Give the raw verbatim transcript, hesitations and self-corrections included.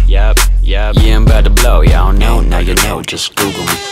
Yep, yep. Yeah, I'm about to blow, y'all know, now you know, just Google me.